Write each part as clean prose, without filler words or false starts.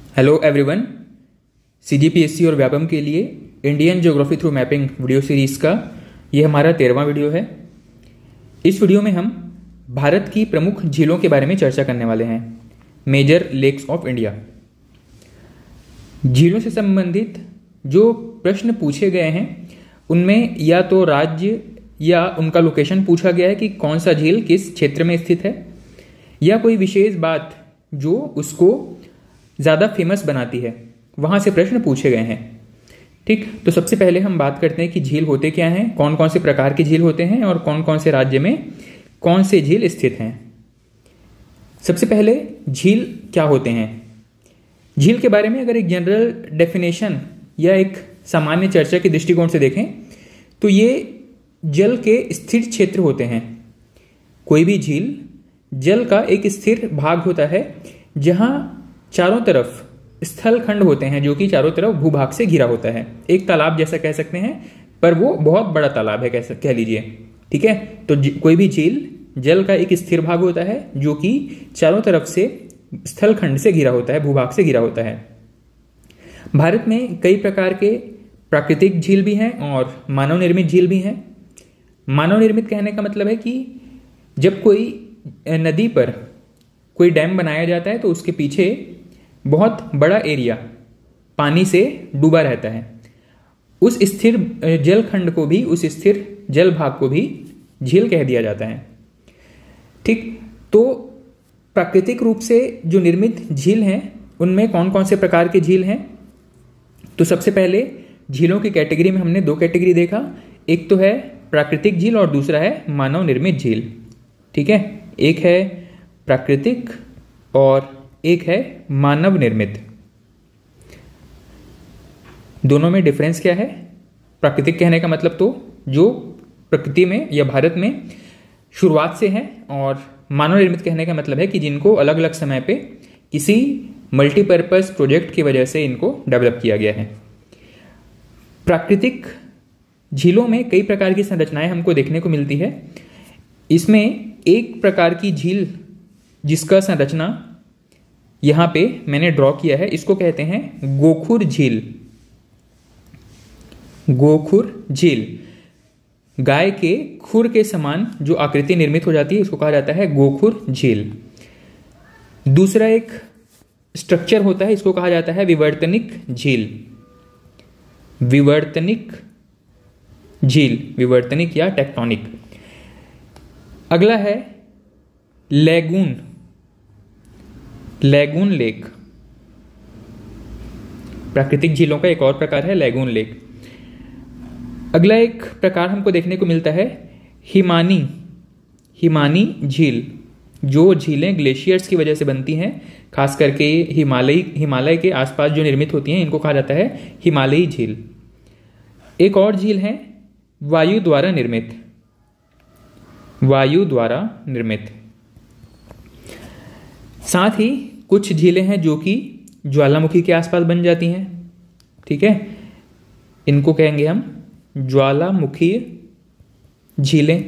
Hello everyone. CGPSC और व्यापम के लिए Indian geography through mapping video series का ये हमारा 13वां वीडियो है। इस वीडियो में हम भारत की प्रमुख झीलों के बारे में चर्चा करने वाले हैं। Major lakes of India. झीलों से संबंधित जो प्रश्न पूछे गए हैं उनमें या तो राज्य या उनका लोकेशन पूछा गया है कि कौन सा झील किस क्षेत्र में स्थित है, या कोई विशेष बात जो उसको ज़्यादा फेमस बनाती है, वहाँ से प्रश्न पूछे गए हैं। ठीक, तो सबसे पहले हम बात करते हैं कि झील होते क्या हैं, कौन कौन से प्रकार के झील होते हैं और कौन कौन से राज्य में कौन से झील स्थित हैं। सबसे पहले झील क्या होते हैं। झील के बारे में अगर एक जनरल डेफिनेशन या एक सामान्य चर्चा के दृष्टिकोण से देखें तो ये जल के स्थिर क्षेत्र होते हैं। कोई भी झील जल का एक स्थिर भाग होता है जहां चारों तरफ स्थल खंड होते हैं, जो कि चारों तरफ भूभाग से घिरा होता है। एक तालाब जैसा कह सकते हैं, पर वो बहुत बड़ा तालाब है कह लीजिए। ठीक है, तो कोई भी झील जल का एक स्थिर भाग होता है जो कि चारों तरफ से स्थल खंड से घिरा होता है, भूभाग से घिरा होता है। भारत में कई प्रकार के प्राकृतिक झील भी हैं और मानव निर्मित झील भी हैं। मानव निर्मित कहने का मतलब है कि जब कोई नदी पर कोई डैम बनाया जाता है तो उसके पीछे बहुत बड़ा एरिया पानी से डूबा रहता है। उस स्थिर जल खंड को भी, उस स्थिर जल भाग को भी झील कह दिया जाता है। ठीक, तो प्राकृतिक रूप से जो निर्मित झील हैं उनमें कौन कौन से प्रकार के झील हैं। तो सबसे पहले झीलों की कैटेगरी में हमने दो कैटेगरी देखा, एक तो है प्राकृतिक झील और दूसरा है मानव निर्मित झील। ठीक है, एक है प्राकृतिक और एक है मानव निर्मित। दोनों में डिफरेंस क्या है। प्राकृतिक कहने का मतलब तो जो प्रकृति में या भारत में शुरुआत से है, और मानव निर्मित कहने का मतलब है कि जिनको अलग अलग समय पे किसी मल्टीपर्पज प्रोजेक्ट की वजह से इनको डेवलप किया गया है। प्राकृतिक झीलों में कई प्रकार की संरचनाएं हमको देखने को मिलती है। इसमें एक प्रकार की झील जिसका संरचना यहां पे मैंने ड्रॉ किया है, इसको कहते हैं गोखुर झील। गोखुर झील, गाय के खुर के समान जो आकृति निर्मित हो जाती है उसको कहा जाता है गोखुर झील। दूसरा एक स्ट्रक्चर होता है, इसको कहा जाता है विवर्तनिक झील। विवर्तनिक झील, विवर्तनिक या टेक्टोनिक। अगला है लैगून, लैगून लेक। प्राकृतिक झीलों का एक और प्रकार है लैगून लेक। अगला एक प्रकार हमको देखने को मिलता है हिमानी, हिमानी झील। जो झीलें ग्लेशियर्स की वजह से बनती हैं, खास करके हिमालय के आसपास जो निर्मित होती हैं, इनको कहा जाता है हिमालयी झील। एक और झील है वायु द्वारा निर्मित, वायु द्वारा निर्मित। साथ ही कुछ झीलें हैं जो कि ज्वालामुखी के आसपास बन जाती हैं। ठीक है, इनको कहेंगे हम ज्वालामुखी झीलें,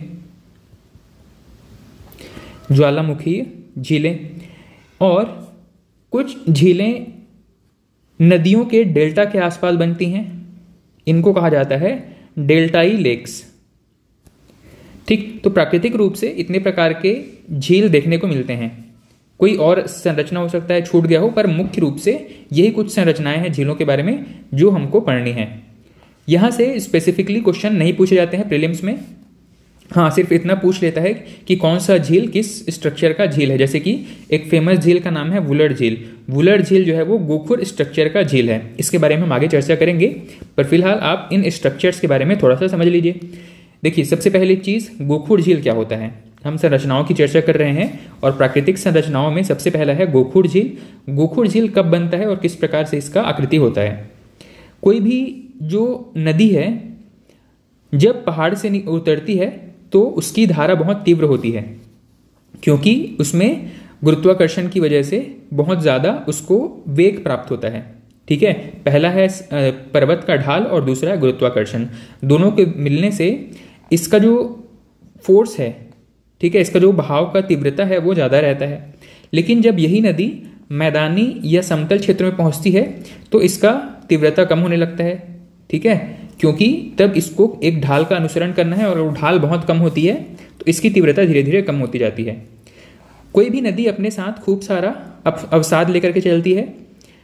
ज्वालामुखी झीलें। और कुछ झीलें नदियों के डेल्टा के आसपास बनती हैं, इनको कहा जाता है डेल्टाई लेक्स। ठीक, तो प्राकृतिक रूप से इतने प्रकार के झील देखने को मिलते हैं। कोई और संरचना हो सकता है छूट गया हो, पर मुख्य रूप से यही कुछ संरचनाएं हैं झीलों के बारे में जो हमको पढ़नी है। यहां से स्पेसिफिकली क्वेश्चन नहीं पूछे जाते हैं प्रीलिम्स में। हाँ, सिर्फ इतना पूछ लेता है कि कौन सा झील किस स्ट्रक्चर का झील है। जैसे कि एक फेमस झील का नाम है वुलर झील। वुलर झील जो है वो गोखुर स्ट्रक्चर का झील है। इसके बारे में हम आगे चर्चा करेंगे, पर फिलहाल आप इन स्ट्रक्चर्स के बारे में थोड़ा सा समझ लीजिए। देखिए, सबसे पहली चीज गोखुर झील क्या होता है। हम संरचनाओं की चर्चा कर रहे हैं और प्राकृतिक संरचनाओं में सबसे पहला है गोखुर झील। गोखुर झील कब बनता है और किस प्रकार से इसका आकृति होता है। कोई भी जो नदी है जब पहाड़ से उतरती है तो उसकी धारा बहुत तीव्र होती है, क्योंकि उसमें गुरुत्वाकर्षण की वजह से बहुत ज्यादा उसको वेग प्राप्त होता है। ठीक है, पहला है पर्वत का ढाल और दूसरा है गुरुत्वाकर्षण। दोनों के मिलने से इसका जो फोर्स है, ठीक है, इसका जो बहाव का तीव्रता है वो ज़्यादा रहता है। लेकिन जब यही नदी मैदानी या समतल क्षेत्र में पहुंचती है तो इसका तीव्रता कम होने लगता है। ठीक है, क्योंकि तब इसको एक ढाल का अनुसरण करना है और वो ढाल बहुत कम होती है तो इसकी तीव्रता धीरे धीरे कम होती जाती है। कोई भी नदी अपने साथ खूब सारा अवसाद लेकर के चलती है।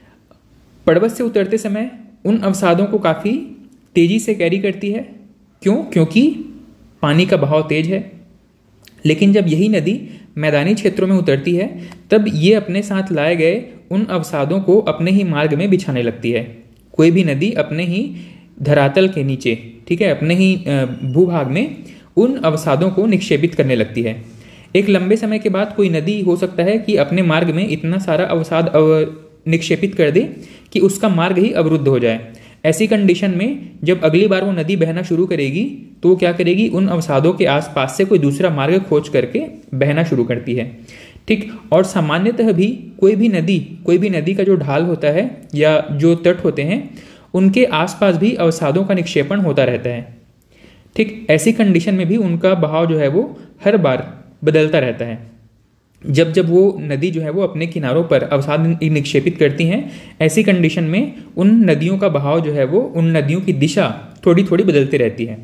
पर्वत से उतरते समय उन अवसादों को काफ़ी तेजी से कैरी करती है। क्यों? क्योंकि पानी का बहाव तेज है। लेकिन जब यही नदी मैदानी क्षेत्रों में उतरती है तब ये अपने साथ लाए गए उन अवसादों को अपने ही मार्ग में बिछाने लगती है। कोई भी नदी अपने ही धरातल के नीचे, ठीक है, अपने ही भूभाग में उन अवसादों को निक्षेपित करने लगती है। एक लंबे समय के बाद कोई नदी हो सकता है कि अपने मार्ग में इतना सारा अवसाद निक्षेपित कर दे कि उसका मार्ग ही अवरुद्ध हो जाए। ऐसी कंडीशन में जब अगली बार वो नदी बहना शुरू करेगी तो वो क्या करेगी, उन अवसादों के आसपास से कोई दूसरा मार्ग खोज करके बहना शुरू करती है। ठीक, और सामान्यतः भी कोई भी नदी का जो ढाल होता है या जो तट होते हैं उनके आसपास भी अवसादों का निक्षेपण होता रहता है। ठीक, ऐसी कंडीशन में भी उनका बहाव जो है वो हर बार बदलता रहता है। जब जब वो नदी जो है वो अपने किनारों पर अवसाद निक्षेपित करती हैं, ऐसी कंडीशन में उन नदियों का बहाव जो है वो, उन नदियों की दिशा थोड़ी थोड़ी बदलती रहती है।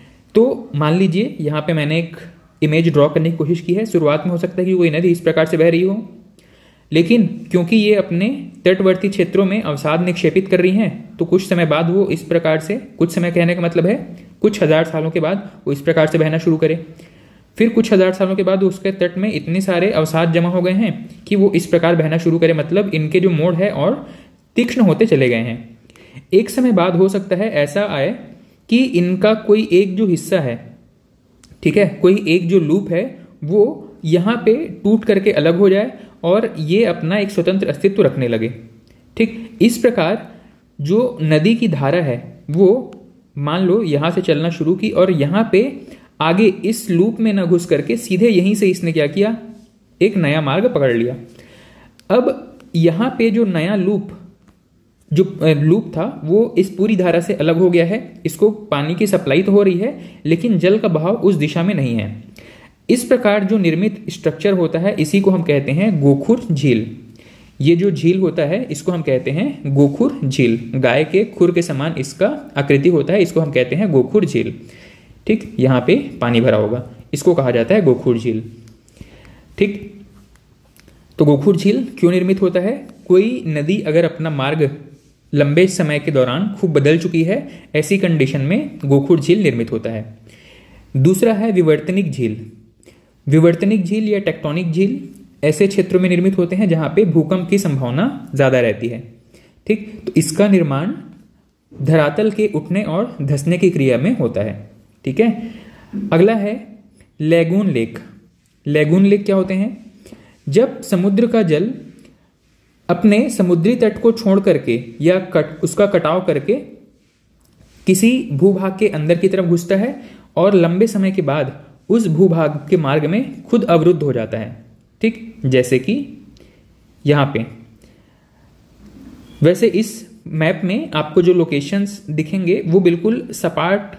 तो मान लीजिए यहाँ पे मैंने एक इमेज ड्रॉ करने की कोशिश की है। शुरुआत में हो सकता है कि कोई नदी इस प्रकार से बह रही हो, लेकिन क्योंकि ये अपने तटवर्ती क्षेत्रों में अवसाद निक्षेपित कर रही हैं तो कुछ समय बाद वो इस प्रकार से, कुछ समय कहने का मतलब है कुछ हजार सालों के बाद वो इस प्रकार से बहना शुरू करे। फिर कुछ हजार सालों के बाद उसके तट में इतने सारे अवसाद जमा हो गए हैं कि वो इस प्रकार बहना शुरू करे, मतलब इनके जो मोड़ है और तीक्ष्ण होते चले गए हैं। एक समय बाद हो सकता है ऐसा आए कि इनका कोई एक जो हिस्सा है, ठीक है, कोई एक जो लूप है वो यहाँ पे टूट करके अलग हो जाए और ये अपना एक स्वतंत्र अस्तित्व रखने लगे। ठीक, इस प्रकार जो नदी की धारा है वो मान लो यहाँ से चलना शुरू की और यहाँ पे आगे इस लूप में न घुस करके सीधे यहीं से इसने क्या किया, एक नया मार्ग पकड़ लिया। अब यहाँ पे जो नया लूप था वो इस पूरी धारा से अलग हो गया है। इसको पानी की सप्लाई तो हो रही है लेकिन जल का बहाव उस दिशा में नहीं है। इस प्रकार जो निर्मित स्ट्रक्चर होता है इसी को हम कहते हैं गोखुर झील। ये जो झील होता है इसको हम कहते हैं गोखुर झील। गाय के खुर के समान इसका आकृति होता है, इसको हम कहते हैं गोखुर झील। ठीक, यहाँ पे पानी भरा होगा, इसको कहा जाता है गोखुर झील। ठीक, तो गोखुर झील क्यों निर्मित होता है? कोई नदी अगर अपना मार्ग लंबे समय के दौरान खूब बदल चुकी है, ऐसी कंडीशन में गोखुर झील निर्मित होता है। दूसरा है विवर्तनिक झील। विवर्तनिक झील या टेक्टोनिक झील ऐसे क्षेत्रों में निर्मित होते हैं जहां पे भूकंप की संभावना ज्यादा रहती है। ठीक, तो इसका निर्माण धरातल के उठने और धंसने की क्रिया में होता है। ठीक है, अगला है लैगून लेक। लैगून लेक क्या होते हैं? जब समुद्र का जल अपने समुद्री तट को छोड़ करके या उसका कटाव करके किसी भूभाग के अंदर की तरफ घुसता है और लंबे समय के बाद उस भूभाग के मार्ग में खुद अवरुद्ध हो जाता है। ठीक, जैसे कि यहां पे, वैसे इस मैप में आपको जो लोकेशंस दिखेंगे वो बिल्कुल सपाट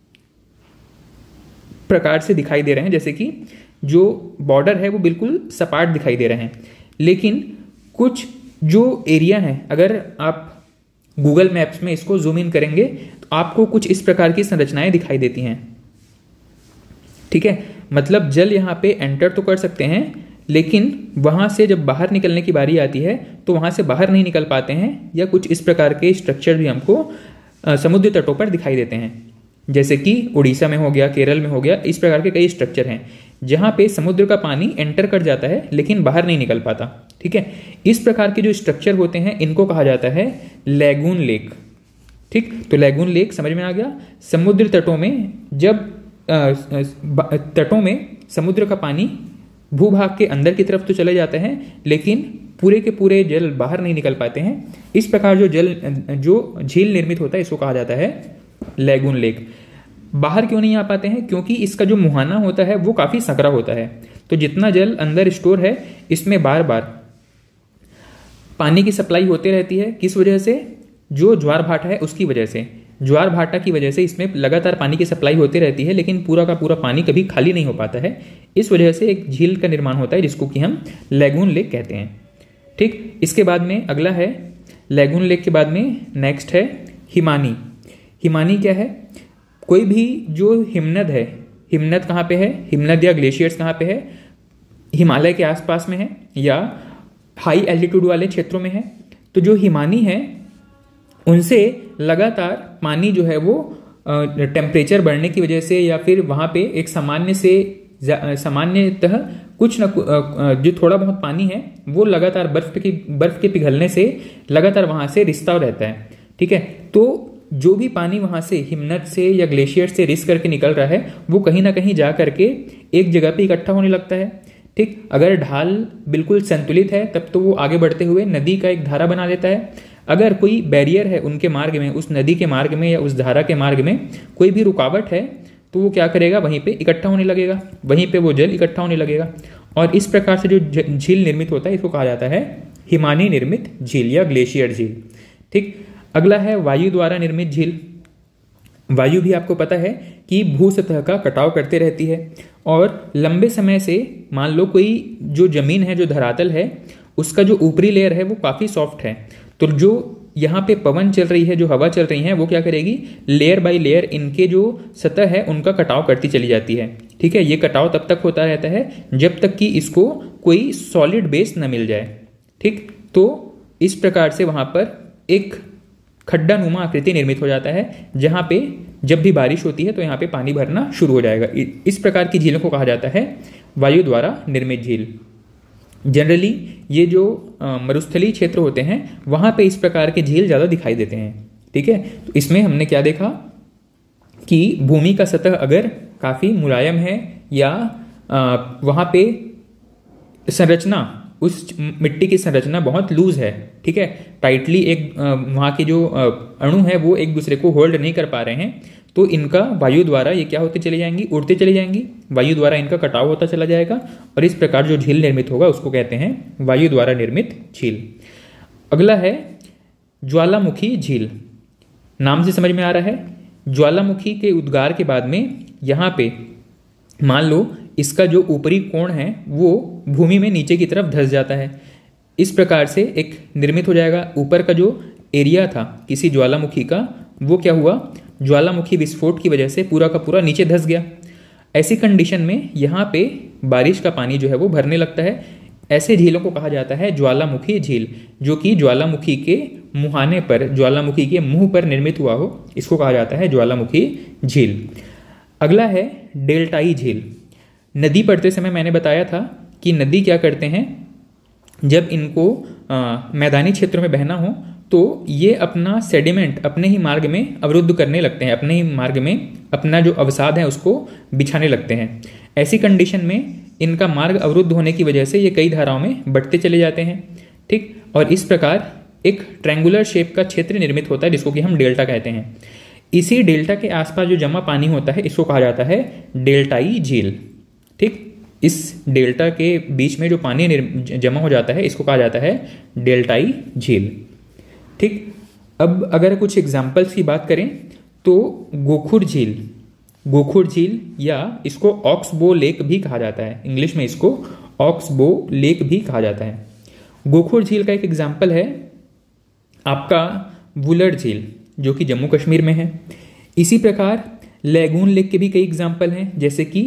प्रकार से दिखाई दे रहे हैं, जैसे कि जो बॉर्डर है वो बिल्कुल सपाट दिखाई दे रहे हैं। लेकिन कुछ जो एरिया है, अगर आप गूगल मैप्स में इसको जूम इन करेंगे तो आपको कुछ इस प्रकार की संरचनाएं दिखाई देती हैं। ठीक है, मतलब जल यहाँ पे एंटर तो कर सकते हैं लेकिन वहां से जब बाहर निकलने की बारी आती है तो वहां से बाहर नहीं निकल पाते हैं, या कुछ इस प्रकार के स्ट्रक्चर भी हमको समुद्र तटों पर दिखाई देते हैं, जैसे कि उड़ीसा में हो गया, केरल में हो गया। इस प्रकार के कई स्ट्रक्चर हैं जहां पे समुद्र का पानी एंटर कर जाता है लेकिन बाहर नहीं निकल पाता। ठीक है, इस प्रकार के जो स्ट्रक्चर होते हैं इनको कहा जाता है लैगून लेक। ठीक, तो लैगून लेक समझ में आ गया। समुद्र तटों में जब तटों में समुद्र का पानी भूभाग के अंदर की तरफ तो चले जाते हैं लेकिन पूरे के पूरे जल बाहर नहीं निकल पाते हैं। इस प्रकार जो झील निर्मित होता है इसको कहा जाता है लैगून लेक। बाहर क्यों नहीं आ पाते हैं? क्योंकि इसका जो मुहाना होता है वो काफी सकरा होता है, तो जितना जल अंदर स्टोर है इसमें बार बार पानी की सप्लाई होती रहती है। किस वजह से? जो ज्वार भाटा है उसकी वजह से। ज्वार भाटा की वजह से इसमें लगातार पानी की सप्लाई होती रहती है लेकिन पूरा का पूरा पानी कभी खाली नहीं हो पाता है। इस वजह से एक झील का निर्माण होता है जिसको कि हम लैगून लेक कहते हैं। ठीक, इसके बाद में अगला है लैगून लेक के बाद में नेक्स्ट है हिमानी। हिमानी क्या है? कोई भी जो हिमनद है, हिमनद कहाँ पे है? हिमनद या ग्लेशियर्स कहाँ पे है? हिमालय के आसपास में है या हाई एल्टीट्यूड वाले क्षेत्रों में है। तो जो हिमानी है उनसे लगातार पानी जो है वो टेम्परेचर बढ़ने की वजह से या फिर वहाँ पे एक सामान्यतः कुछ न जो थोड़ा बहुत पानी है वो लगातार बर्फ के पिघलने से लगातार वहाँ से रिसता रहता है। ठीक है, तो जो भी पानी वहाँ से हिमनद से या ग्लेशियर से रिस करके निकल रहा है वो कहीं ना कहीं जा करके एक जगह पे इकट्ठा होने लगता है। ठीक, अगर ढाल बिल्कुल संतुलित है तब तो वो आगे बढ़ते हुए नदी का एक धारा बना लेता है। अगर कोई बैरियर है उनके मार्ग में, उस नदी के मार्ग में या उस धारा के मार्ग में कोई भी रुकावट है तो वो क्या करेगा? वहीं पे इकट्ठा होने लगेगा, वहीं पे वो जल इकट्ठा होने लगेगा। और इस प्रकार से जो झील निर्मित होता है इसको कहा जाता है हिमानी निर्मित झील या ग्लेशियर झील। ठीक, अगला है वायु द्वारा निर्मित झील। वायु भी आपको पता है कि भू सतह का कटाव करते रहती है और लंबे समय से मान लो कोई जो जमीन है, जो धरातल है, उसका जो ऊपरी लेयर है वो काफ़ी सॉफ्ट है, तो जो यहाँ पे पवन चल रही है, जो हवा चल रही है, वो क्या करेगी? लेयर बाय लेयर इनके जो सतह है उनका कटाव करती चली जाती है। ठीक है, ये कटाव तब तक होता रहता है जब तक कि इसको कोई सॉलिड बेस न मिल जाए। ठीक, तो इस प्रकार से वहाँ पर एक खड्डा नुमा आकृति निर्मित हो जाता है जहाँ पे जब भी बारिश होती है तो यहाँ पे पानी भरना शुरू हो जाएगा। इस प्रकार की झीलों को कहा जाता है वायु द्वारा निर्मित झील। जनरली ये जो मरुस्थलीय क्षेत्र होते हैं वहाँ पे इस प्रकार के झील ज़्यादा दिखाई देते हैं। ठीक है, तो इसमें हमने क्या देखा कि भूमि का सतह अगर काफ़ी मुलायम है या वहाँ पे संरचना, उस मिट्टी की संरचना बहुत लूज है, ठीक है, टाइटली एक वहाँ के जो अणु है वो एक दूसरे को होल्ड नहीं कर पा रहे हैं, तो इनका वायु द्वारा ये क्या होते चली जाएंगी? उड़ते चली जाएंगी, वायु द्वारा इनका कटाव होता चला जाएगा और इस प्रकार जो झील निर्मित होगा उसको कहते हैं वायु द्वारा निर्मित झील। अगला है ज्वालामुखी झील। नाम से समझ में आ रहा है, ज्वालामुखी के उद्गार के बाद में यहाँ पे मान लो इसका जो ऊपरी कोण है वो भूमि में नीचे की तरफ धंस जाता है। इस प्रकार से एक निर्मित हो जाएगा। ऊपर का जो एरिया था किसी ज्वालामुखी का वो क्या हुआ? ज्वालामुखी विस्फोट की वजह से पूरा का पूरा नीचे धंस गया। ऐसी कंडीशन में यहाँ पे बारिश का पानी जो है वो भरने लगता है। ऐसे झीलों को कहा जाता है ज्वालामुखी झील, जो कि ज्वालामुखी के मुहाने पर, ज्वालामुखी के मुंह पर निर्मित हुआ हो, इसको कहा जाता है ज्वालामुखी झील। अगला है डेल्टाई झील। नदी पढ़ते समय मैंने बताया था कि नदी क्या करते हैं, जब इनको मैदानी क्षेत्रों में बहना हो तो ये अपना सेडिमेंट अपने ही मार्ग में अवरुद्ध करने लगते हैं, अपने ही मार्ग में अपना जो अवसाद है उसको बिछाने लगते हैं। ऐसी कंडीशन में इनका मार्ग अवरुद्ध होने की वजह से ये कई धाराओं में बढ़ते चले जाते हैं। ठीक, और इस प्रकार एक ट्रायंगुलर शेप का क्षेत्र निर्मित होता है जिसको कि हम डेल्टा कहते हैं। इसी डेल्टा के आसपास जो जमा पानी होता है इसको कहा जाता है डेल्टाई झील। ठीक, इस डेल्टा के बीच में जो पानी जमा हो जाता है इसको कहा जाता है डेल्टाई झील। ठीक, अब अगर कुछ एग्जाम्पल्स की बात करें तो गोखुर झील, गोखुर झील या इसको ऑक्सबो लेक भी कहा जाता है, इंग्लिश में इसको ऑक्सबो लेक भी कहा जाता है। गोखुर झील का एक एग्जाम्पल है आपका वुलर झील जो कि जम्मू कश्मीर में है। इसी प्रकार लैगून लेक के भी कई एग्जाम्पल हैं, जैसे कि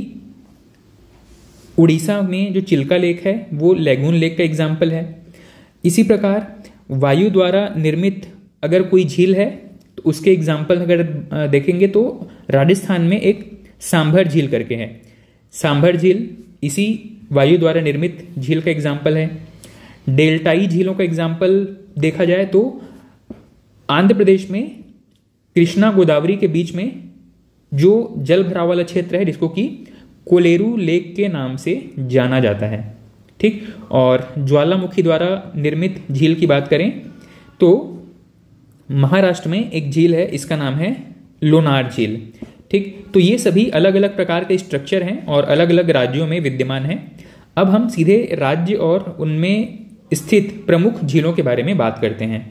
उड़ीसा में जो चिल्का लेक है वो लैगून लेक का एग्जाम्पल है। इसी प्रकार वायु द्वारा निर्मित अगर कोई झील है तो उसके एग्जाम्पल अगर देखेंगे तो राजस्थान में एक सांभर झील करके है। सांभर झील इसी वायु द्वारा निर्मित झील का एग्जाम्पल है। डेल्टाई झीलों का एग्जाम्पल देखा जाए तो आंध्र प्रदेश में कृष्णा गोदावरी के बीच में जो जल भराव वाला क्षेत्र है जिसको कि कोलेरू लेक के नाम से जाना जाता है। ठीक, और ज्वालामुखी द्वारा निर्मित झील की बात करें तो महाराष्ट्र में एक झील है, इसका नाम है लोनार झील। ठीक, तो ये सभी अलग अलग प्रकार के स्ट्रक्चर हैं और अलग अलग राज्यों में विद्यमान हैं। अब हम सीधे राज्य और उनमें स्थित प्रमुख झीलों के बारे में बात करते हैं।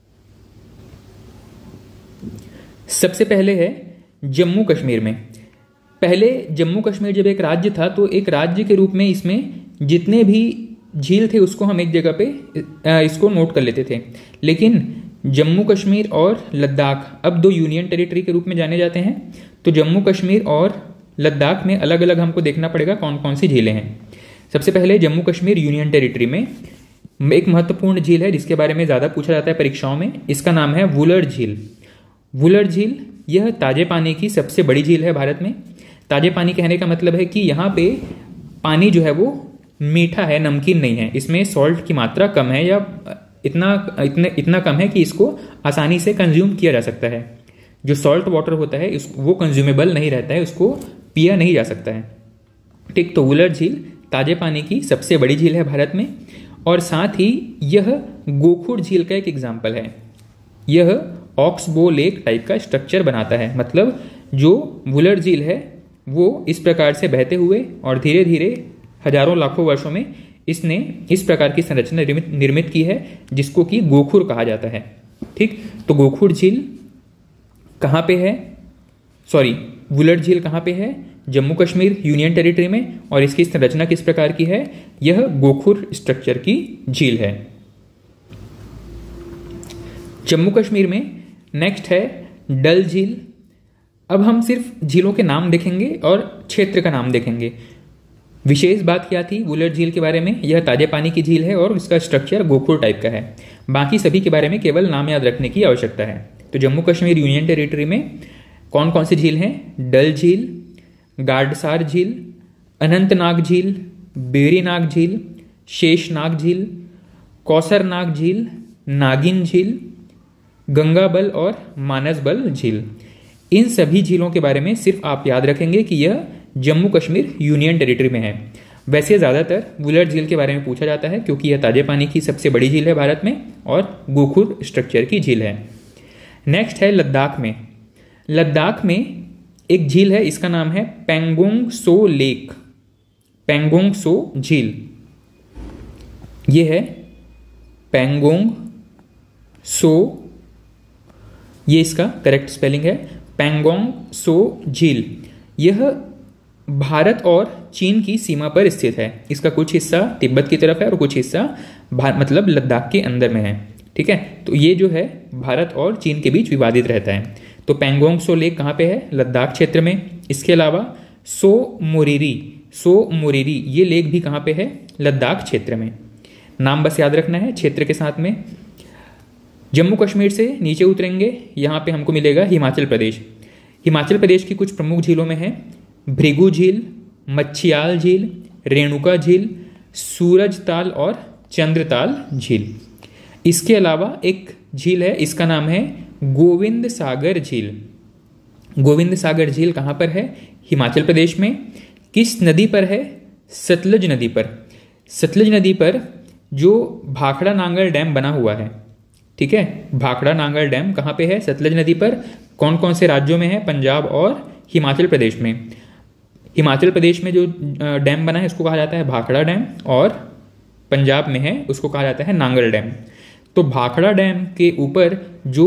सबसे पहले है जम्मू कश्मीर में। पहले जम्मू कश्मीर जब एक राज्य था तो एक राज्य के रूप में इसमें जितने भी झील थे उसको हम एक जगह पे इसको नोट कर लेते थे, लेकिन जम्मू कश्मीर और लद्दाख अब दो यूनियन टेरिटरी के रूप में जाने जाते हैं। तो जम्मू कश्मीर और लद्दाख में अलग अलग हमको देखना पड़ेगा कौन कौन सी झीलें हैं। सबसे पहले जम्मू कश्मीर यूनियन टेरिटरी में एक महत्वपूर्ण झील है जिसके बारे में ज़्यादा पूछा जाता है परीक्षाओं में, इसका नाम है वुलर झील। वुलर झील यह ताजे पानी की सबसे बड़ी झील है भारत में। ताजे पानी कहने का मतलब है कि यहाँ पे पानी जो है वो मीठा है, नमकीन नहीं है, इसमें सॉल्ट की मात्रा कम है या इतना कम है कि इसको आसानी से कंज्यूम किया जा सकता है। जो सॉल्ट वाटर होता है वो कंज्यूमेबल नहीं रहता है, उसको पिया नहीं जा सकता है। ठीक, तो वुलर झील ताजे पानी की सबसे बड़ी झील है भारत में, और साथ ही यह गोखुर झील का एक एग्जाम्पल है। यह ऑक्सबो लेक टाइप का स्ट्रक्चर बनाता है, मतलब जो वुलर झील है वो इस प्रकार से बहते हुए और धीरे धीरे हजारों लाखों वर्षों में इसने इस प्रकार की संरचना निर्मित की है जिसको कि गोखुर कहा जाता है। ठीक, तो गोखुर झील कहाँ पे है, वुलर झील कहाँ पे है? जम्मू कश्मीर यूनियन टेरिटरी में, और इसकी संरचना किस प्रकार की है? यह गोखुर स्ट्रक्चर की झील है। जम्मू कश्मीर में नेक्स्ट है डल झील। अब हम सिर्फ झीलों के नाम देखेंगे और क्षेत्र का नाम देखेंगे। विशेष बात क्या थी वुलर झील के बारे में? यह ताजे पानी की झील है और इसका स्ट्रक्चर गोखुर टाइप का है। बाकी सभी के बारे में केवल नाम याद रखने की आवश्यकता है। तो जम्मू कश्मीर यूनियन टेरिटरी में कौन कौन सी झील हैं? डल झील, गाडसार झील, अनंतनाग झील, बेरीनाग झील, शेषनाग झील, कौसरनाग झील, नागिन झील, गंगाबल और मानसबल झील। इन सभी झीलों के बारे में सिर्फ आप याद रखेंगे कि यह जम्मू कश्मीर यूनियन टेरिटरी में है। वैसे ज़्यादातर वुलर झील के बारे में पूछा जाता है क्योंकि यह ताजे पानी की सबसे बड़ी झील है भारत में और गोखुर स्ट्रक्चर की झील है। नेक्स्ट है लद्दाख में। लद्दाख में एक झील है, इसका नाम है पेंगोंग सो लेक, पेंगोंग सो झील। ये है पेंगोंग सो, ये इसका करेक्ट स्पेलिंग है, पेंगोंग सो झील। यह भारत और चीन की सीमा पर स्थित है। इसका कुछ हिस्सा तिब्बत की तरफ है और कुछ हिस्सा मतलब लद्दाख के अंदर में है। ठीक है, तो ये जो है भारत और चीन के बीच विवादित रहता है। तो पेंगोंग सो लेक कहाँ पे है? लद्दाख क्षेत्र में। इसके अलावा सो मोरिरी ये लेक भी कहाँ पे है? लद्दाख क्षेत्र में। नाम बस याद रखना है क्षेत्र के साथ में। जम्मू कश्मीर से नीचे उतरेंगे, यहाँ पे हमको मिलेगा हिमाचल प्रदेश। हिमाचल प्रदेश की कुछ प्रमुख झीलों में है भृगु झील, मच्छियाल झील, रेणुका झील, सूरजताल और चंद्रताल झील। इसके अलावा एक झील है, इसका नाम है गोविंद सागर झील। गोविंद सागर झील कहाँ पर है? हिमाचल प्रदेश में। किस नदी पर है? सतलज नदी पर। सतलज नदी पर जो भाखड़ा नांगल डैम बना हुआ है। ठीक है, भाखड़ा नांगल डैम कहाँ पे है? सतलज नदी पर। कौन कौन से राज्यों में है? पंजाब और हिमाचल प्रदेश में। हिमाचल प्रदेश में जो डैम बना है उसको कहा जाता है भाखड़ा डैम, और पंजाब में है उसको कहा जाता है नांगल डैम। तो भाखड़ा डैम के ऊपर जो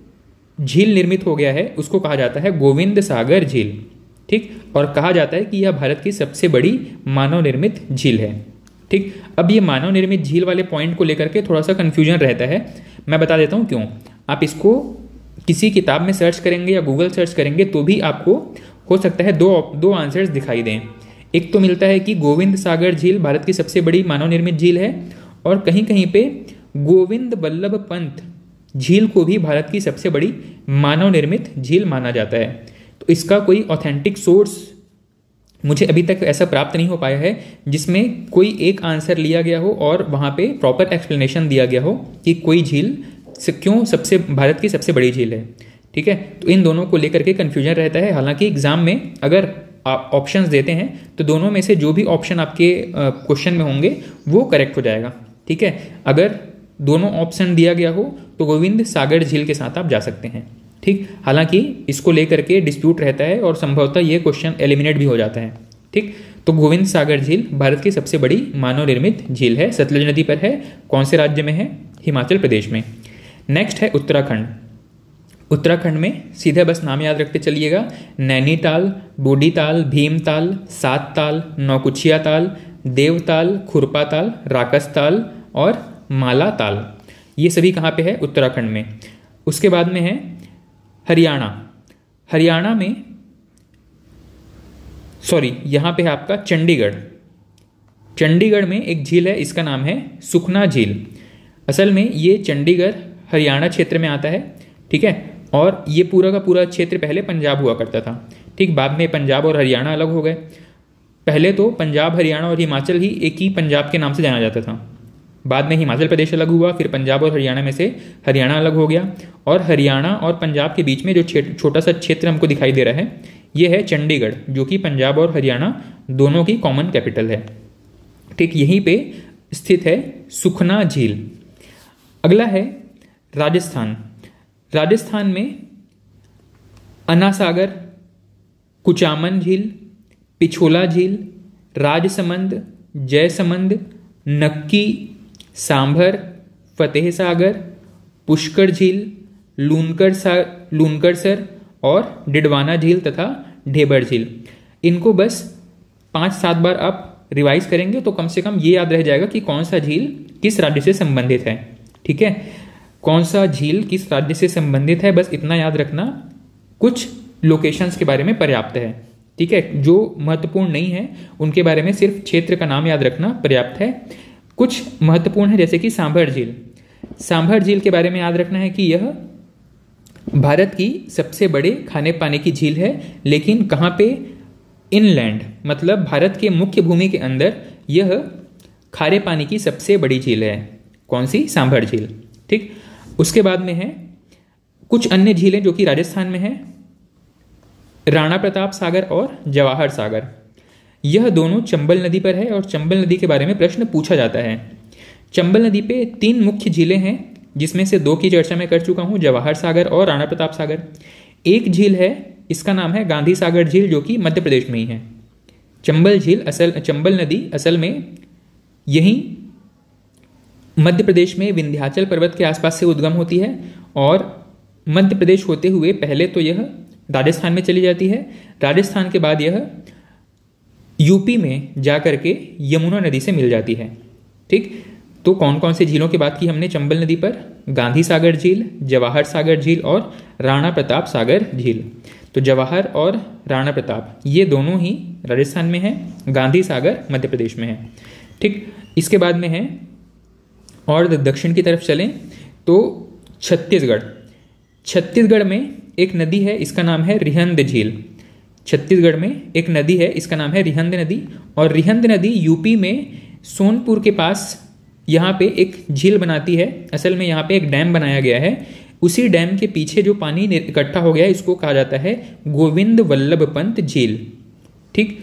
झील निर्मित हो गया है उसको कहा जाता है गोविंद सागर झील। ठीक, और कहा जाता है कि यह भारत की सबसे बड़ी मानव निर्मित झील है। ठीक, अब ये मानव निर्मित झील वाले पॉइंट को लेकर के थोड़ा सा कन्फ्यूजन रहता है। मैं बता देता हूँ क्यों। आप इसको किसी किताब में सर्च करेंगे या गूगल सर्च करेंगे तो भी आपको हो सकता है दो आंसर्स दिखाई दें। एक तो मिलता है कि गोविंद सागर झील भारत की सबसे बड़ी मानव निर्मित झील है, और कहीं कहीं पे गोविंद बल्लभ पंत झील को भी भारत की सबसे बड़ी मानव निर्मित झील माना जाता है। तो इसका कोई ऑथेंटिक सोर्स मुझे अभी तक ऐसा प्राप्त नहीं हो पाया है जिसमें कोई एक आंसर लिया गया हो और वहाँ पे प्रॉपर एक्सप्लेनेशन दिया गया हो कि कोई झील क्यों भारत की सबसे बड़ी झील है। ठीक है, तो इन दोनों को लेकर के कन्फ्यूजन रहता है। हालांकि एग्जाम में अगर आप ऑप्शंस देते हैं तो दोनों में से जो भी ऑप्शन आपके क्वेश्चन में होंगे वो करेक्ट हो जाएगा। ठीक है, अगर दोनों ऑप्शन दिया गया हो तो गोविंद सागर झील के साथ आप जा सकते हैं। ठीक, हालांकि इसको लेकर के डिस्प्यूट रहता है और संभवतः ये क्वेश्चन एलिमिनेट भी हो जाता है। ठीक, तो गोविंद सागर झील भारत की सबसे बड़ी मानव निर्मित झील है, सतलज नदी पर है। कौन से राज्य में है? हिमाचल प्रदेश में। नेक्स्ट है उत्तराखंड। उत्तराखंड में सीधे बस नाम याद रखते चलिएगा, नैनीताल, बूढ़ी ताल, भीमताल, सात ताल, नौकुचिया ताल, देवताल, खुरपाताल, राकसताल और मालाताल। ये सभी कहाँ पे है? उत्तराखंड में। उसके बाद में है हरियाणा। हरियाणा में यहाँ पे है आपका चंडीगढ़। चंडीगढ़ में एक झील है, इसका नाम है सुखना झील। असल में ये चंडीगढ़ हरियाणा क्षेत्र में आता है, ठीक है। और ये पूरा का पूरा क्षेत्र पहले पंजाब हुआ करता था, ठीक। बाद में पंजाब और हरियाणा अलग हो गए। पहले तो पंजाब, हरियाणा और हिमाचल ही एक ही पंजाब के नाम से जाना जाता था। बाद में हिमाचल प्रदेश अलग हुआ, फिर पंजाब और हरियाणा में से हरियाणा अलग हो गया। और हरियाणा और पंजाब के बीच में जो छोटा सा क्षेत्र हमको दिखाई दे रहा है, ये है चंडीगढ़, जो कि पंजाब और हरियाणा दोनों की कॉमन कैपिटल है, ठीक। यहीं पे स्थित है सुखना झील। अगला है राजस्थान। राजस्थान में अन्नासागर, कुचामन झील, पिछोला झील, राजसमंद, जयसमंद, नक्की, सांभर, फतेह सागर, पुष्कर झील, लूनकरसर और डिडवाना झील तथा ढेबर झील। इनको बस 5-7 बार आप रिवाइज करेंगे तो कम से कम ये याद रह जाएगा कि कौन सा झील किस राज्य से संबंधित है, ठीक है। कौन सा झील किस राज्य से संबंधित है, बस इतना याद रखना। कुछ लोकेशंस के बारे में पर्याप्त है, ठीक है। जो महत्वपूर्ण नहीं है उनके बारे में सिर्फ क्षेत्र का नाम याद रखना पर्याप्त है। कुछ महत्वपूर्ण है, जैसे कि सांभर झील। सांभर झील के बारे में याद रखना है कि यह भारत की सबसे बड़े खाने पानी की झील है, लेकिन कहाँ पे? इनलैंड, मतलब भारत के मुख्य भूमि के अंदर यह खारे पानी की सबसे बड़ी झील है। कौन सी? सांभर झील, ठीक। उसके बाद में है कुछ अन्य झीलें जो कि राजस्थान में है, राणा प्रताप सागर और जवाहर सागर। यह दोनों चंबल नदी पर है और चंबल नदी के बारे में प्रश्न पूछा जाता है। चंबल नदी पे 3 मुख्य झीलें हैं, जिसमें से 2 की चर्चा मैं कर चुका हूं, जवाहर सागर और राणा प्रताप सागर। एक झील है, इसका नाम है गांधी सागर झील, जो कि मध्य प्रदेश में ही है। चंबल नदी असल में यही मध्य प्रदेश में विंध्याचल पर्वत के आसपास से उद्गम होती है और मध्य प्रदेश होते हुए पहले तो यह राजस्थान में चली जाती है। राजस्थान के बाद यह यूपी में जाकर के यमुना नदी से मिल जाती है, ठीक। तो कौन कौन से झीलों की बात की हमने चंबल नदी पर? गांधी सागर झील, जवाहर सागर झील और राणा प्रताप सागर झील। तो जवाहर और राणा प्रताप ये दोनों ही राजस्थान में है, गांधी सागर मध्य प्रदेश में है, ठीक। इसके बाद में है और दक्षिण की तरफ चलें तो छत्तीसगढ़। छत्तीसगढ़ में एक नदी है, इसका नाम है रिहंद झील। छत्तीसगढ़ में एक नदी है, इसका नाम है रिहंद नदी। और रिहंद नदी यूपी में सोनपुर के पास यहाँ पे एक झील बनाती है। असल में यहाँ पे एक डैम बनाया गया है, उसी डैम के पीछे जो पानी इकट्ठा हो गया है इसको कहा जाता है गोविंद वल्लभ पंत झील, ठीक।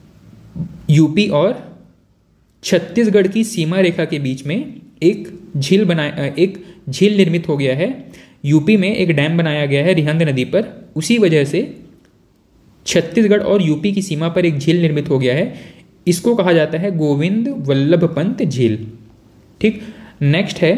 यूपी और छत्तीसगढ़ की सीमा रेखा के बीच में एक झील निर्मित हो गया है। यूपी में एक डैम बनाया गया है रिहंद नदी पर, उसी वजह से छत्तीसगढ़ और यूपी की सीमा पर एक झील निर्मित हो गया है। इसको कहा जाता है गोविंद वल्लभ पंत झील, ठीक। नेक्स्ट है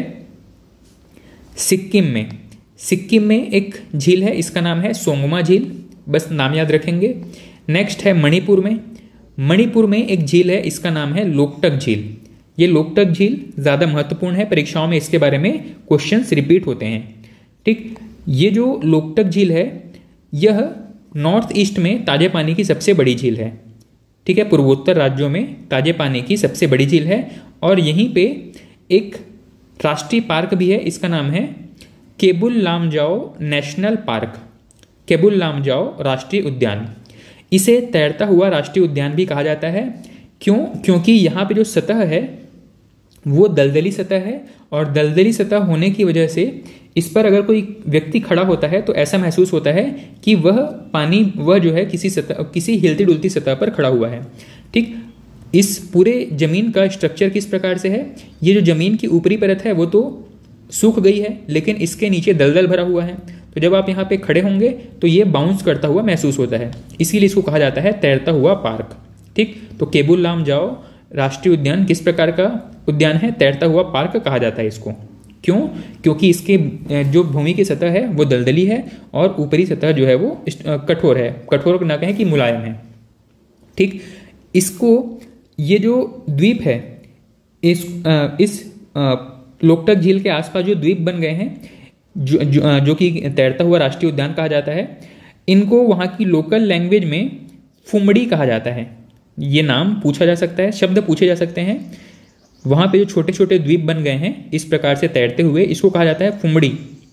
सिक्किम में। सिक्किम में एक झील है, इसका नाम है सोंगमा झील, बस नाम याद रखेंगे। नेक्स्ट है मणिपुर में। मणिपुर में एक झील है, इसका नाम है लोकटक झील। ये लोकटक झील ज़्यादा महत्वपूर्ण है, परीक्षाओं में इसके बारे में क्वेश्चंस रिपीट होते हैं, ठीक। ये जो लोकटक झील है यह नॉर्थ ईस्ट में ताजे पानी की सबसे बड़ी झील है, ठीक है। पूर्वोत्तर राज्यों में ताजे पानी की सबसे बड़ी झील है और यहीं पे एक राष्ट्रीय पार्क भी है, इसका नाम है केबुल लामजाओ नेशनल पार्क, केबुल लामजाओ राष्ट्रीय उद्यान। इसे तैरता हुआ राष्ट्रीय उद्यान भी कहा जाता है। क्यों? क्योंकि यहाँ पे जो सतह है वो दलदली सतह है और दलदली सतह होने की वजह से इस पर अगर कोई व्यक्ति खड़ा होता है तो ऐसा महसूस होता है कि वह जो है किसी हिलती डुलती सतह पर खड़ा हुआ है, ठीक। इस पूरे जमीन का स्ट्रक्चर किस प्रकार से है? ये जो जमीन की ऊपरी परत है वो तो सूख गई है, लेकिन इसके नीचे दलदल भरा हुआ है, तो जब आप यहाँ पे खड़े होंगे तो ये बाउंस करता हुआ महसूस होता है, इसीलिए इसको कहा जाता है तैरता हुआ पार्क, ठीक। तो केबुल लामजाओ राष्ट्रीय उद्यान किस प्रकार का उद्यान है? तैरता हुआ पार्क कहा जाता है इसको। क्यों? क्योंकि इसके जो भूमि की सतह है वो दलदली है और ऊपरी सतह जो है वो कठोर है, कठोर ना कहें कि मुलायम है, ठीक। इसको ये जो द्वीप है, इस लोकटक झील के आसपास जो द्वीप बन गए हैं, जो कि तैरता हुआ राष्ट्रीय उद्यान कहा जाता है, इनको वहाँ की लोकल लैंग्वेज में फुमड़ी कहा जाता है। ये नाम पूछा जा सकता है, शब्द पूछे जा सकते हैं। वहाँ पे जो छोटे छोटे द्वीप बन गए हैं इस प्रकार से तैरते हुए, इसको कहा जाता है फुमड़ी,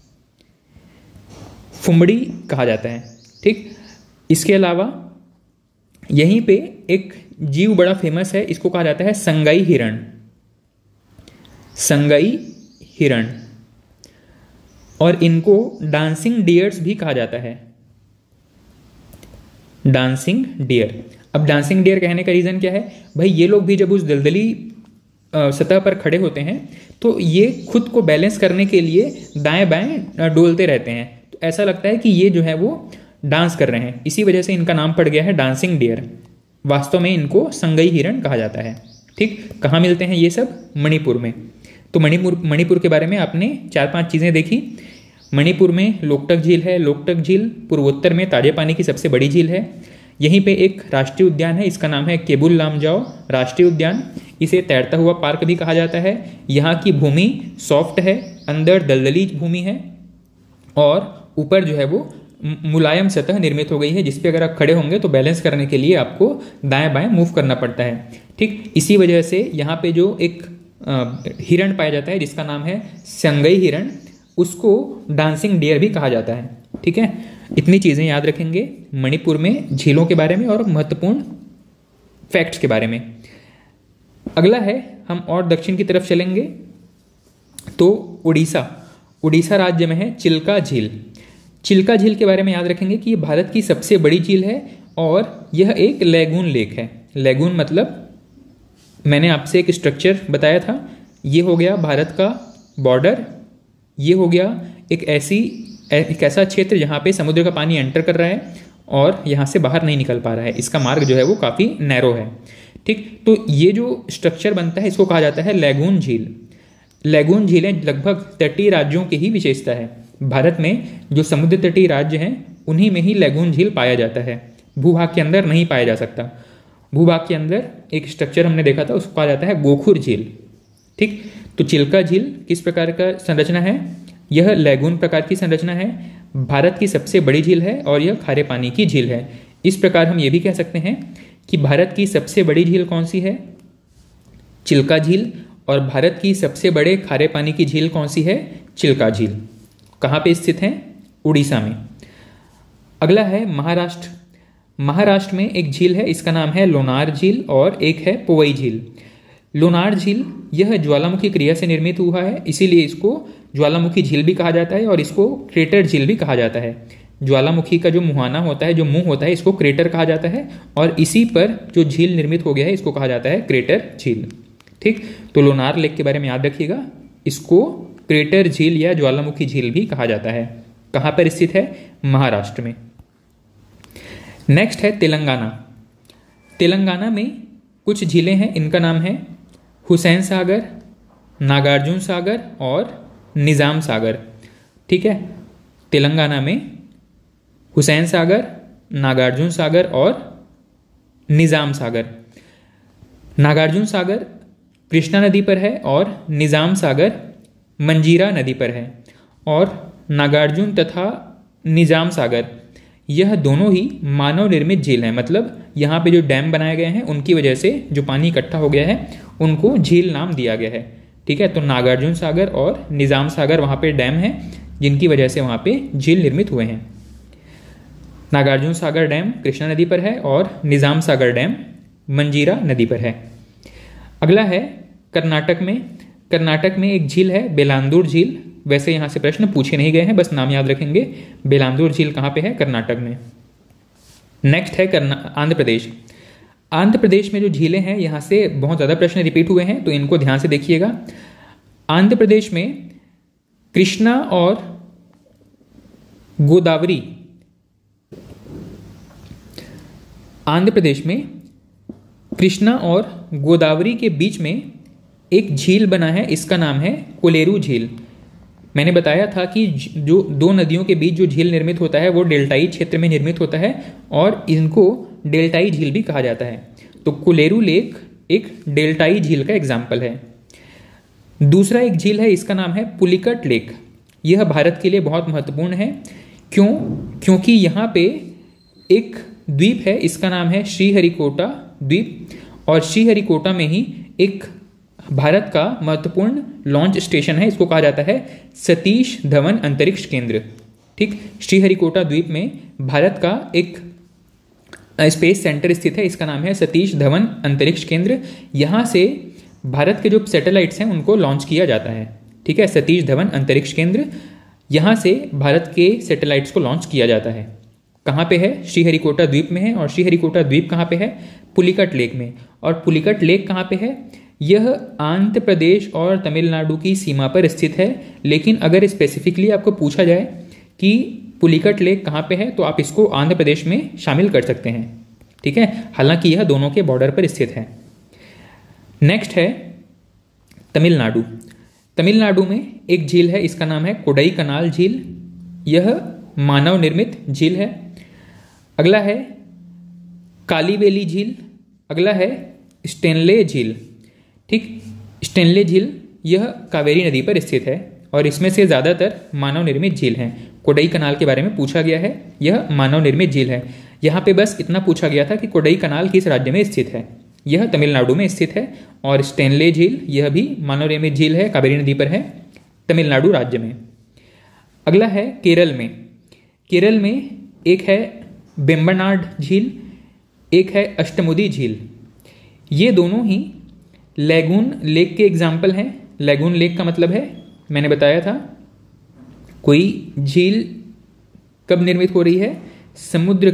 फुमड़ी कहा जाता है। ठीक, इसके अलावा यहीं पे एक जीव बड़ा फेमस है, इसको कहा जाता है संगाई हिरण, संगाई हिरण, और इनको डांसिंग डियर्स भी कहा जाता है, डांसिंग डियर। अब डांसिंग डियर कहने का रीजन क्या है भाई, ये लोग भी जब उस दलदली सतह पर खड़े होते हैं तो ये खुद को बैलेंस करने के लिए दाएं बाएं डोलते रहते हैं, तो ऐसा लगता है कि ये जो है वो डांस कर रहे हैं, इसी वजह से इनका नाम पड़ गया है डांसिंग डियर। वास्तव में इनको संगई हिरण कहा जाता है। ठीक, कहाँ मिलते हैं ये सब? मणिपुर में। तो मणिपुर के बारे में आपने 4-5 चीज़ें देखी। मणिपुर में लोकटक झील है। लोकटक झील पूर्वोत्तर में ताजे पानी की सबसे बड़ी झील है। यहीं पे एक राष्ट्रीय उद्यान है, इसका नाम है केबुल लामजाओ राष्ट्रीय उद्यान। इसे तैरता हुआ पार्क भी कहा जाता है। यहाँ की भूमि सॉफ्ट है, अंदर दलदली भूमि है और ऊपर जो है वो मुलायम सतह निर्मित हो गई है, जिसपे अगर आप खड़े होंगे तो बैलेंस करने के लिए आपको दाएं बाएं मूव करना पड़ता है। ठीक, इसी वजह से यहाँ पे जो एक हिरण पाया जाता है जिसका नाम है संगई हिरण, उसको डांसिंग डियर भी कहा जाता है। ठीक है, इतनी चीज़ें याद रखेंगे मणिपुर में झीलों के बारे में और महत्वपूर्ण फैक्ट्स के बारे में। अगला है, हम और दक्षिण की तरफ चलेंगे तो उड़ीसा राज्य में है चिल्का झील। चिल्का झील के बारे में याद रखेंगे कि ये भारत की सबसे बड़ी झील है और यह एक लैगून लेक है। लैगून मतलब मैंने आपसे एक स्ट्रक्चर बताया था, ये हो गया भारत का बॉर्डर, ये हो गया एक ऐसा क्षेत्र जहाँ पे समुद्र का पानी एंटर कर रहा है और यहाँ से बाहर नहीं निकल पा रहा है, इसका मार्ग जो है वो काफ़ी नैरो है। ठीक, तो ये जो स्ट्रक्चर बनता है इसको कहा जाता है लैगून झील। लैगून झीलें लगभग तटीय राज्यों की ही विशेषता है। भारत में जो समुद्र तटीय राज्य हैं उन्हीं में ही लैगून झील पाया जाता है, भूभाग के अंदर नहीं पाया जा सकता। भूभाग के अंदर एक स्ट्रक्चर हमने देखा था, उसको कहा जाता है गोखुर झील। ठीक, तो चिल्का झील किस प्रकार का संरचना है? यह लैगून प्रकार की संरचना है, भारत की सबसे बड़ी झील है और यह खारे पानी की झील है। इस प्रकार हम ये भी कह सकते हैं कि भारत की सबसे बड़ी झील कौन सी है? चिल्का झील। और भारत की सबसे बड़े खारे पानी की झील कौन सी है? चिल्का झील। कहाँ पे स्थित है? उड़ीसा में। अगला है महाराष्ट्र। महाराष्ट्र में एक झील है, इसका नाम है लोनार झील और एक है पोवई झील। लोनार झील यह ज्वालामुखी क्रिया से निर्मित हुआ है, इसीलिए इसको ज्वालामुखी झील भी कहा जाता है और इसको क्रेटर झील भी कहा जाता है। ज्वालामुखी का जो मुहाना होता है, जो मुंह होता है, इसको क्रेटर कहा जाता है और इसी पर जो झील निर्मित हो गया है इसको कहा जाता है क्रेटर झील। ठीक, तो लोनार लेक के बारे में याद रखिएगा, इसको क्रेटर झील या ज्वालामुखी झील भी कहा जाता है। कहाँ पर स्थित है? महाराष्ट्र में। नेक्स्ट है तेलंगाना। तेलंगाना में कुछ झीलें हैं, इनका नाम है हुसैन सागर, नागार्जुन सागर और निज़ाम सागर। ठीक है, तेलंगाना में हुसैन सागर, नागार्जुन सागर और निज़ाम सागर। नागार्जुन सागर कृष्णा नदी पर है और निज़ाम सागर मंजीरा नदी पर है। और नागार्जुन तथा निज़ाम सागर यह दोनों ही मानव निर्मित झील हैं, मतलब यहाँ पे जो डैम बनाए गए हैं उनकी वजह से जो पानी इकट्ठा हो गया है उनको झील नाम दिया गया है। ठीक है, तो नागार्जुन सागर और निज़ाम सागर वहाँ पे डैम है जिनकी वजह से वहाँ पे झील निर्मित हुए हैं। नागार्जुन सागर डैम कृष्णा नदी पर है और निज़ाम सागर डैम मंजीरा नदी पर है। अगला है कर्नाटक में। कर्नाटक में एक झील है बेलांदूर झील। वैसे यहाँ से प्रश्न पूछे नहीं गए हैं, बस नाम याद रखेंगे। बेलांदूर झील कहाँ पे है? कर्नाटक में। नेक्स्ट है आंध्र प्रदेश। आंध्र प्रदेश में जो झीलें हैं यहाँ से बहुत ज़्यादा प्रश्न रिपीट हुए हैं, तो इनको ध्यान से देखिएगा। आंध्र प्रदेश में कृष्णा और गोदावरी, आंध्र प्रदेश में कृष्णा और गोदावरी के बीच में एक झील बना है, इसका नाम है कोलेरू झील। मैंने बताया था कि जो दो नदियों के बीच जो झील निर्मित होता है वो डेल्टाई क्षेत्र में निर्मित होता है और इनको डेल्टाई झील भी कहा जाता है। तो कोलेरू लेक एक डेल्टाई झील का एग्जाम्पल है। दूसरा एक झील है, इसका नाम है पुलिकट लेक। यह भारत के लिए बहुत महत्वपूर्ण है। क्यों? क्योंकि यहाँ पे एक द्वीप है, इसका नाम है श्रीहरिकोटा द्वीप, और श्रीहरिकोटा में ही एक भारत का महत्वपूर्ण लॉन्च स्टेशन है, इसको कहा जाता है सतीश धवन अंतरिक्ष केंद्र। ठीक, श्रीहरिकोटा द्वीप में भारत का एक स्पेस सेंटर स्थित है, इसका नाम है सतीश धवन अंतरिक्ष केंद्र। यहाँ से भारत के जो सैटेलाइट्स हैं उनको लॉन्च किया जाता है। ठीक है, सतीश धवन अंतरिक्ष केंद्र, यहाँ से भारत के सैटेलाइट्स को लॉन्च किया जाता है। कहाँ पे है? श्रीहरिकोटा द्वीप में है। और श्रीहरिकोटा द्वीप कहाँ पे है? पुलिकट लेक में। और पुलिकट लेक कहाँ पे है? यह आंध्र प्रदेश और तमिलनाडु की सीमा पर स्थित है। लेकिन अगर स्पेसिफिकली आपको पूछा जाए कि पुलिकट लेक कहाँ पे है, तो आप इसको आंध्र प्रदेश में शामिल कर सकते हैं। ठीक है, हालांकि यह दोनों के बॉर्डर पर स्थित है। नेक्स्ट है तमिलनाडु। तमिलनाडु में एक झील है, इसका नाम है कोडई कनाल झील। यह मानव निर्मित झील है। अगला है कालीवेली झील। अगला है स्टेनले झील। ठीक, स्टेनले झील यह कावेरी नदी पर स्थित है और इसमें से ज़्यादातर मानव निर्मित झील हैं। कोडई कनाल के बारे में पूछा गया है, यह मानव निर्मित झील है। यहाँ पे बस इतना पूछा गया था कि कोडई कनाल किस राज्य में स्थित है। यह तमिलनाडु में स्थित है। और स्टेनले झील यह भी मानव निर्मित झील है, कावेरी नदी पर है, तमिलनाडु राज्य में। अगला है केरल में। केरल में एक है बेम्बनाड झील, एक है अष्टमुदी झील। ये दोनों ही लैगून लेक के एग्जाम्पल हैं। लैगून लेक का मतलब है, मैंने बताया था, कोई झील कब निर्मित हो रही है? समुद्र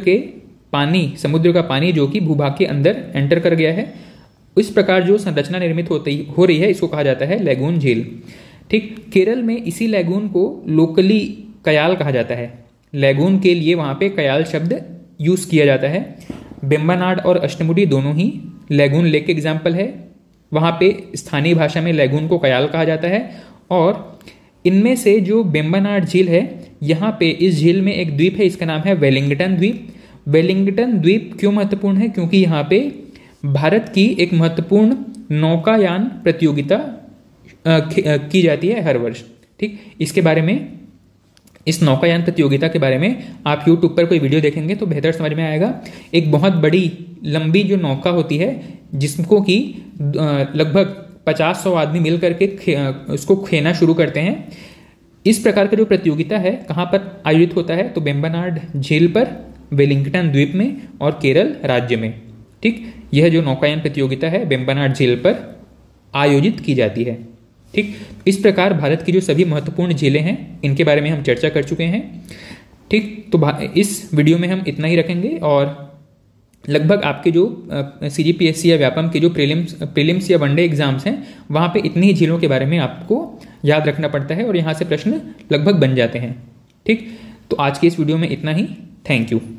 का पानी जो कि भूभाग के अंदर एंटर कर गया है, इस प्रकार जो संरचना निर्मित हो रही है, इसको कहा जाता है लैगून झील। ठीक, केरल में इसी लैगून को लोकली कयाल कहा जाता है। लैगून के लिए वहाँ पे कयाल शब्द यूज किया जाता है। बेम्बनाड और अष्टमुडी दोनों ही लैगून लेक के एग्जाम्पल है। वहाँ पे स्थानीय भाषा में लैगून को कयाल कहा जाता है। और इनमें से जो बेम्बनाड झील है, यहाँ पे इस झील में एक द्वीप है, इसका नाम है वेलिंगटन द्वीप। वेलिंगटन द्वीप क्यों महत्वपूर्ण है? क्योंकि यहाँ पे भारत की एक महत्वपूर्ण नौकायान प्रतियोगिता की जाती है हर वर्ष। ठीक, इसके बारे में, इस नौकायान प्रतियोगिता के बारे में आप YouTube पर कोई वीडियो देखेंगे तो बेहतर समझ में आएगा। एक बहुत बड़ी लंबी जो नौका होती है, जिसको कि लगभग 50-100 आदमी मिल करके उसको खेना शुरू करते हैं। इस प्रकार का जो प्रतियोगिता है कहाँ पर आयोजित होता है? तो बेम्बनाड झील पर, वेलिंगटन द्वीप में और केरल राज्य में। ठीक, यह जो नौकायान प्रतियोगिता है बेम्बनाड झील पर आयोजित की जाती है। ठीक, इस प्रकार भारत की जो सभी महत्वपूर्ण झीलें हैं, इनके बारे में हम चर्चा कर चुके हैं। ठीक, तो इस वीडियो में हम इतना ही रखेंगे और लगभग आपके जो CGPSC या व्यापम के जो प्रीलिम्स या वनडे एग्जाम्स हैं, वहाँ पे इतनी ही झीलों के बारे में आपको याद रखना पड़ता है और यहाँ से प्रश्न लगभग बन जाते हैं। ठीक, तो आज के इस वीडियो में इतना ही। Thank you.